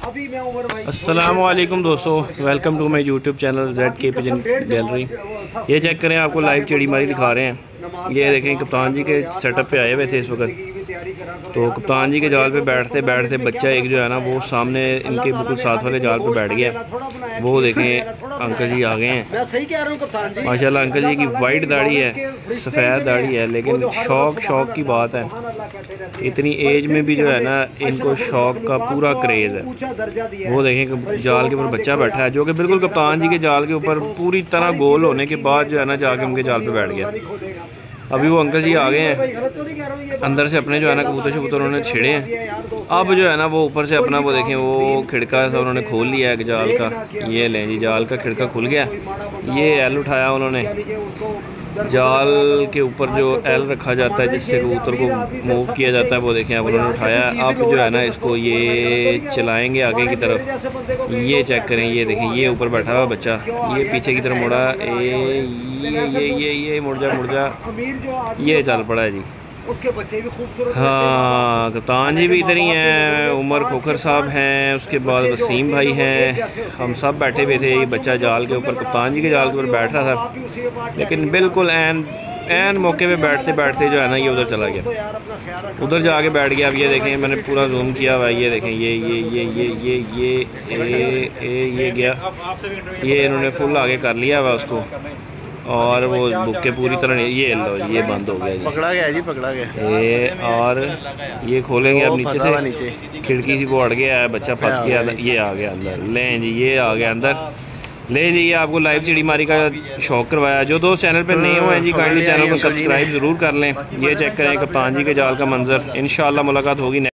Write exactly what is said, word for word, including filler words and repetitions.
अस्सलाम वालेकुम दोस्तों, welcome to my YouTube channel Z K pigeon gallery. ये चेक करें, आपको लाइव चिड़ी मारी दिखा रहे हैं। ये देखें, कप्तान जी के सेटअप पे आए हुए थे इस वक्त। तो कप्तान जी के जाल पे बैठते बैठते बच्चा एक जो है ना वो सामने इनके बिल्कुल साथ वाले जाल पे बैठ गया। वो देखें अंकल जी आ गए हैं। माशाल्लाह अंकल जी की वाइट दाढ़ी है, सफ़ेद दाढ़ी है, लेकिन शौक शौक की बात है। इतनी एज में भी जो है ना इनको शौक का पूरा क्रेज़ है। वो देखें जाल के ऊपर बच्चा बैठा है जो कि बिल्कुल कप्तान जी के जाल के ऊपर पूरी तरह गोल होने के बाद जो है ना जाके उनके जाल पे बैठ गया। अभी वो अंकल जी आ गए हैं अंदर से, अपने जो है ना कबूतर शबूतर उन्होंने छिड़े हैं। अब जो है ना वो ऊपर से अपना वो देखें वो खिड़का सा उन्होंने खोल लिया है जाल का। ये लें जी, जाल का खिड़का खुल गया। ये एल उठाया उन्होंने। जाल के ऊपर जो एल रखा जाता है जिससे कबूतर को मूव किया जाता है, वो देखें अब उन्होंने उठाया। अब जो है ना इसको ये चलाएंगे आगे की तरफ। ये चेक करें, ये देखें ये ऊपर बैठा हुआ बच्चा, ये पीछे की तरफ मुड़ा। ए ये ये ये ये मुड़ जा मुड़ जा, ये चल पड़ा है जी। उसके बच्चे भी खूबसूरत। हाँ, कप्तान जी भी इधर ही हैं, उमर खोखर साहब हैं, उसके बाद वसीम भाई हैं। हम सब बैठे हुए थे। ये बच्चा जाल के ऊपर, कप्तान जी के जाल के ऊपर बैठ रहा था, लेकिन बिल्कुल एन एन मौके पे बैठते बैठते जो है ना ये उधर चला गया, उधर जाके बैठ गया। अब ये देखें, मैंने पूरा जूम किया हुआ है। ये देखें, ये ये ये ये ये ये ये ये ये गया, ये इन्होंने फुल आगे कर लिया हुआ उसको। और वो बुक्के पूरी तरह ये लो, ये बंद हो गया जी, पकड़ा गया जी, पकड़ा गया ये। और ये खोलेंगे अब नीचे से, नीचे खिड़की से वो अड़ गया है, बच्चा फंस गया, ये आ गया अंदर। लें जी, ये आ गया अंदर। ले जी, ये आपको लाइव चिड़ी मारी का शौक करवाया। जो दोस्त चैनल पे नए हुए हैं जी, काइंडली चैनल को सब्सक्राइब ज़रूर कर लें। ये चेक करें कप्तान जी के जाल का मंजर। इंशाल्लाह मुलाकात होगी।